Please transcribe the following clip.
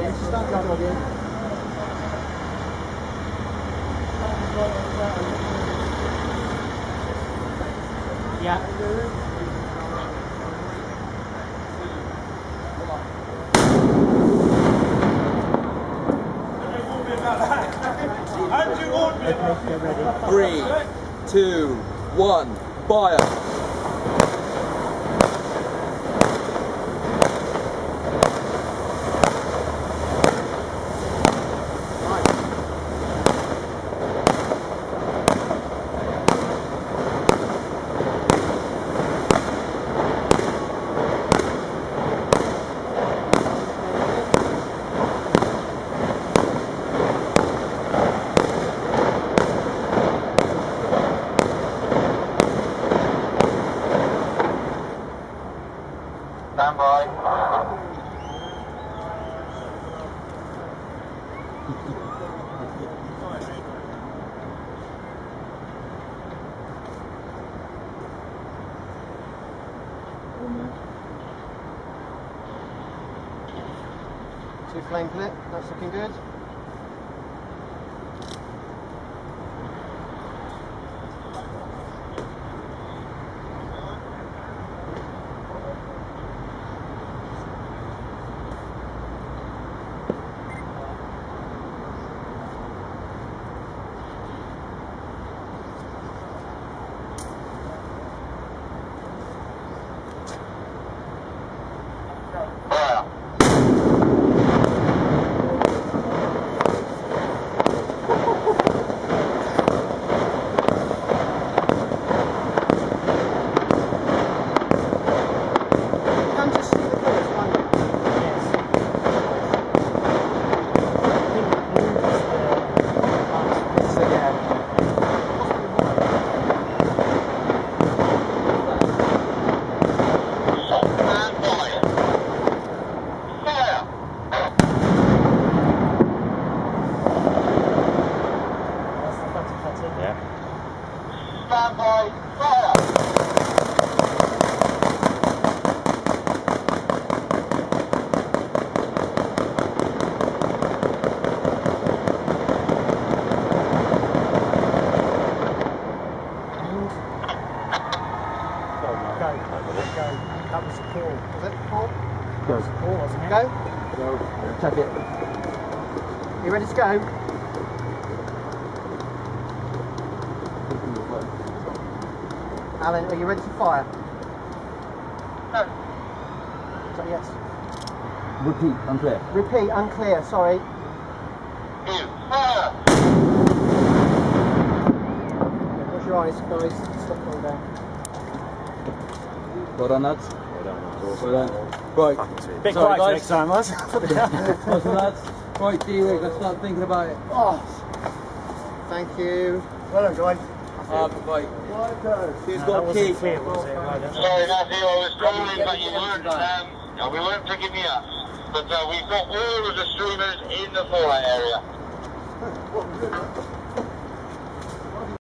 Start going again. Yeah. Okay, ready. 3, 2, 1, fire! Stand by. Two flame clip, that's looking good. Stand by, fire! Go. That was Paul. Was it Paul? That was Paul, wasn't it? Go. Go. Check it. You ready to go? Alan, are you ready to fire? No. So, yes. Repeat, unclear. Repeat, unclear, sorry. Fire! Close your eyes, guys. Stop going down. Well done, lads. Well done. Well done. Right. Bit quiet next time, lads. Well done, lads. Right, D-Rig, let's start thinking about it. Oh. Thank you. Well done, guys. Right. Who's No, got key? clear, was it? Right, Sorry, Matthew, I was calling, but you weren't, we weren't picking me up. But we've got all of the streamers in the fallout area.